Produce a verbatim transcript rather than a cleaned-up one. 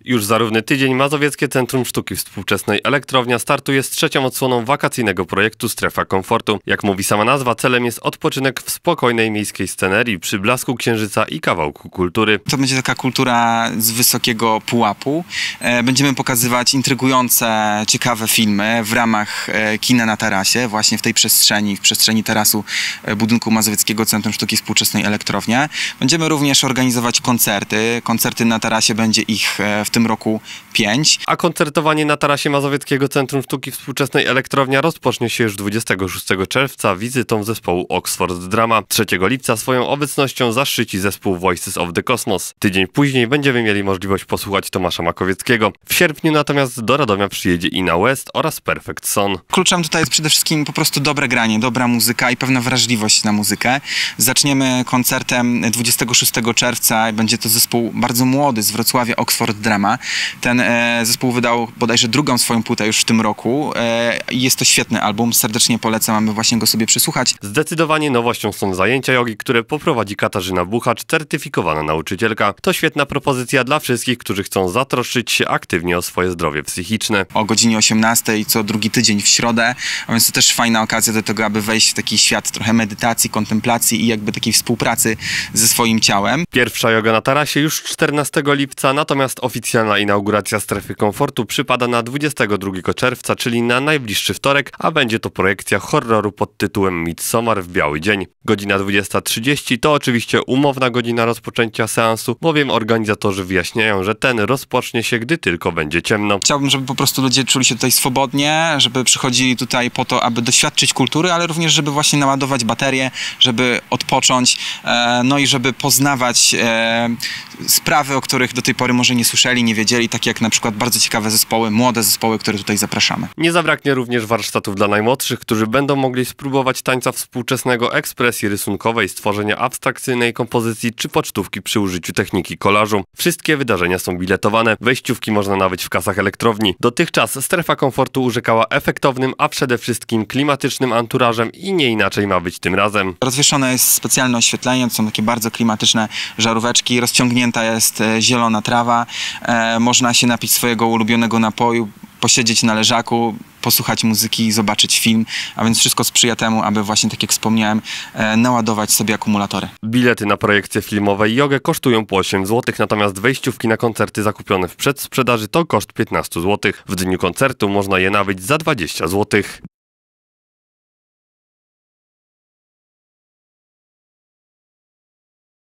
Już za równy tydzień Mazowieckie Centrum Sztuki Współczesnej Elektrownia startuje z trzecią odsłoną wakacyjnego projektu Strefa Komfortu. Jak mówi sama nazwa, celem jest odpoczynek w spokojnej miejskiej scenerii przy blasku księżyca i kawałku kultury. To będzie taka kultura z wysokiego pułapu. Będziemy pokazywać intrygujące, ciekawe filmy w ramach kina na tarasie, właśnie w tej przestrzeni, w przestrzeni tarasu budynku Mazowieckiego Centrum Sztuki Współczesnej Elektrownia. Będziemy również organizować koncerty. Koncerty na tarasie będzie ich w tym roku pięć. A koncertowanie na tarasie Mazowieckiego Centrum Sztuki Współczesnej Elektrownia rozpocznie się już dwudziestego szóstego czerwca wizytą zespołu Oxford Drama. trzeciego lipca swoją obecnością zaszczyci zespół Voices of the Cosmos. Tydzień później będziemy mieli możliwość posłuchać Tomasza Makowieckiego. W sierpniu natomiast do Radomia przyjedzie Ina West oraz Perfect Son. Kluczem tutaj jest przede wszystkim po prostu dobre granie, dobra muzyka i pewna wrażliwość na muzykę. Zaczniemy koncertem dwudziestego szóstego czerwca. Będzie to zespół bardzo młody z Wrocławia, Oxford Drama. Ten e, zespół wydał bodajże drugą swoją płytę już w tym roku. E, jest to świetny album, serdecznie polecam, aby właśnie go sobie przysłuchać. Zdecydowanie nowością są zajęcia jogi, które poprowadzi Katarzyna Buchacz, certyfikowana nauczycielka. To świetna propozycja dla wszystkich, którzy chcą zatroszczyć się aktywnie o swoje zdrowie psychiczne. O godzinie osiemnastej co drugi tydzień w środę, a więc to też fajna okazja do tego, aby wejść w taki świat trochę medytacji, kontemplacji i jakby takiej współpracy ze swoim ciałem. Pierwsza joga na tarasie już czternastego lipca, natomiast oficjalna inauguracja Strefy Komfortu przypada na dwudziestego drugiego czerwca, czyli na najbliższy wtorek, a będzie to projekcja horroru pod tytułem Midsommar w biały dzień. Godzina dwudziesta trzydzieści to oczywiście umowna godzina rozpoczęcia seansu, bowiem organizatorzy wyjaśniają, że ten rozpocznie się, gdy tylko będzie ciemno. Chciałbym, żeby po prostu ludzie czuli się tutaj swobodnie, żeby przychodzili tutaj po to, aby doświadczyć kultury, ale również, żeby właśnie naładować baterię, żeby odpocząć, e, no i żeby poznawać e, sprawy, o których do tej pory może nie słyszeli, nie wiedzieli, takie jak na przykład bardzo ciekawe zespoły, młode zespoły, które tutaj zapraszamy. Nie zabraknie również warsztatów dla najmłodszych, którzy będą mogli spróbować tańca współczesnego, ekspresji rysunkowej, stworzenia abstrakcyjnej kompozycji czy pocztówki przy użyciu techniki kolażu. Wszystkie wydarzenia są biletowane, wejściówki można nabyć w kasach elektrowni. Dotychczas Strefa Komfortu urzekała efektownym, a przede wszystkim klimatycznym anturażem i nie inaczej ma być tym razem. Rozwieszone jest specjalne oświetlenie, to są takie bardzo klimatyczne żaróweczki, rozciągnięta jest zielona trawa, e, można się napić swojego ulubionego napoju, posiedzieć na leżaku, posłuchać muzyki, zobaczyć film, a więc wszystko sprzyja temu, aby właśnie, tak jak wspomniałem, e, naładować sobie akumulatory. Bilety na projekcje filmowe i jogę kosztują po osiem złotych, natomiast wejściówki na koncerty zakupione w przedsprzedaży to koszt piętnaście złotych. W dniu koncertu można je nabyć za dwadzieścia złotych.